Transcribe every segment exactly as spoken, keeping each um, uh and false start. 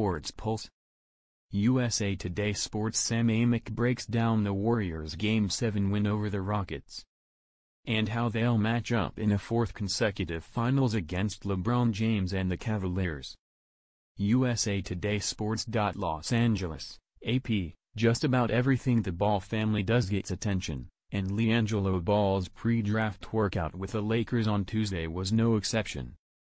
SportsPulse. U S A Today Sports Sam Amick breaks down the Warriors' Game seven win over the Rockets, and how they'll match up in a fourth consecutive finals against LeBron James and the Cavaliers. U S A Today Sports. Los Angeles, A P, just about everything the Ball family does gets attention, and LiAngelo Ball's pre-draft workout with the Lakers on Tuesday was no exception.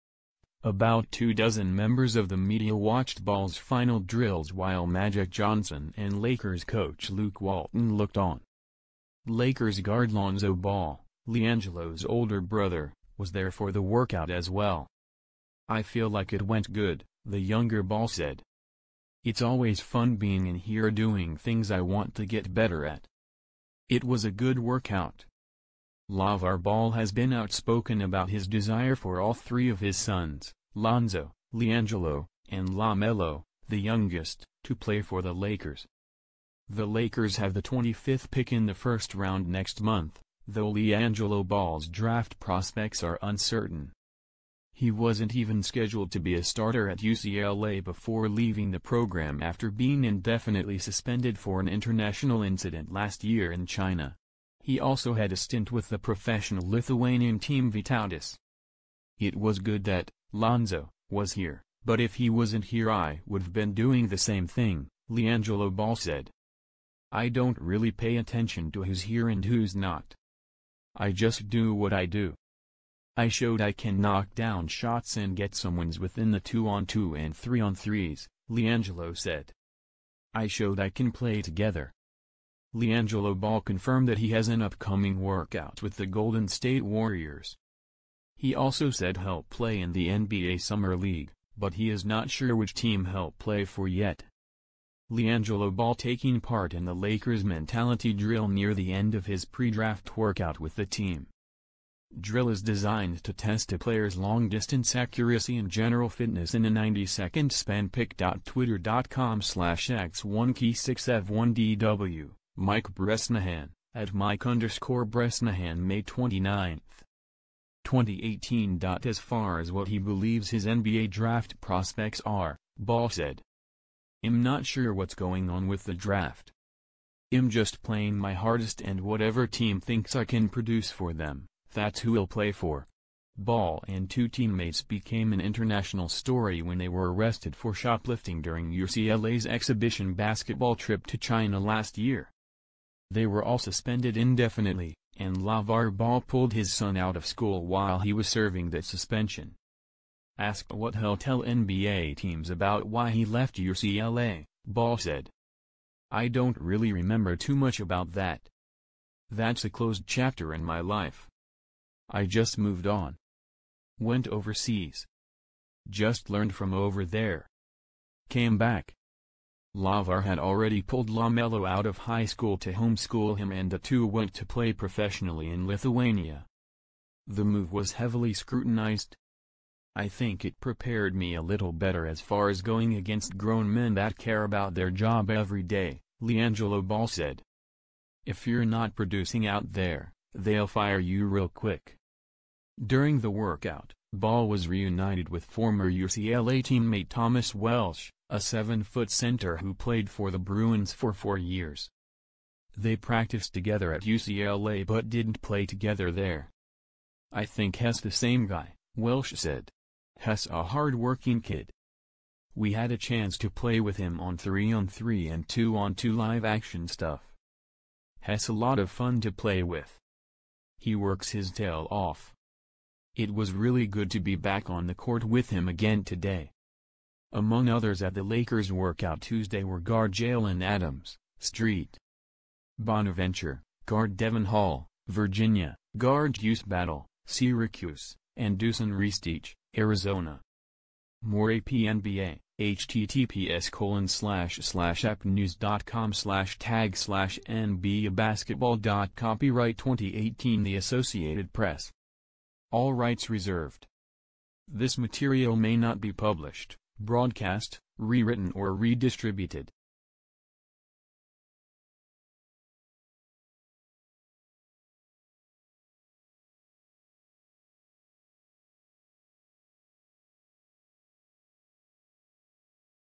About two dozen members of the media watched Ball's final drills while Magic Johnson and Lakers coach Luke Walton looked on. Lakers guard Lonzo Ball, LiAngelo's older brother, was there for the workout as well. "I feel like it went good," the younger Ball said. "It's always fun being in here doing things I want to get better at. It was a good workout." LaVar Ball has been outspoken about his desire for all three of his sons, Lonzo, LiAngelo, and LaMelo, the youngest, to play for the Lakers. The Lakers have the twenty-fifth pick in the first round next month, though LiAngelo Ball's draft prospects are uncertain. He wasn't even scheduled to be a starter at U C L A before leaving the program after being indefinitely suspended for an international incident last year in China. He also had a stint with the professional Lithuanian team Vytautas. "It was good that Lonzo was here, but if he wasn't here I would've been doing the same thing," LiAngelo Ball said. "I don't really pay attention to who's here and who's not. I just do what I do. I showed I can knock down shots and get some wins within the two-on-two and three-on-threes, LiAngelo said. I showed I can play together." LiAngelo Ball confirmed that he has an upcoming workout with the Golden State Warriors. He also said he'll play in the N B A Summer League, but he is not sure which team he'll play for yet. LiAngelo Ball taking part in the Lakers mentality drill near the end of his pre-draft workout with the team. Drill is designed to test a player's long-distance accuracy and general fitness in a ninety-second span. Pic.twitter.com slash x one key six f one d w Mike Bresnahan, at Mike underscore Bresnahan May twenty-ninth, twenty eighteen. As far as what he believes his N B A draft prospects are, Ball said, "I'm not sure what's going on with the draft. I'm just playing my hardest and whatever team thinks I can produce for them, that's who I'll play for." Ball and two teammates became an international story when they were arrested for shoplifting during U C L A's exhibition basketball trip to China last year. They were all suspended indefinitely, and LaVar Ball pulled his son out of school while he was serving that suspension. Asked what he'll tell N B A teams about why he left U C L A, Ball said, "I don't really remember too much about that. That's a closed chapter in my life. I just moved on. Went overseas. Just learned from over there. Came back." LaVar had already pulled LaMelo out of high school to homeschool him, and the two went to play professionally in Lithuania. "The move was heavily scrutinized. I think it prepared me a little better as far as going against grown men that care about their job every day," LiAngelo Ball said. "If you're not producing out there, they'll fire you real quick." During the workout, Ball was reunited with former U C L A teammate Thomas Welsh, a seven-foot center who played for the Bruins for four years. They practiced together at U C L A but didn't play together there. "I think Hess the same guy," Welsh said. "Hess a hard-working kid. We had a chance to play with him on three-on-three and two-on-two live-action stuff. Hess a lot of fun to play with. He works his tail off. It was really good to be back on the court with him again today." Among others at the Lakers workout Tuesday were guard Jalen Adams, Street Bonaventure, guard Devin Hall, Virginia, guard Deuce Battle, Syracuse, and Dusan Ristic, Arizona. More A P N B A, https colon slash slash appnews.com slash tag slash NBA basketball. Copyright twenty eighteen The Associated Press. All rights reserved. This material may not be published, broadcast, rewritten or redistributed.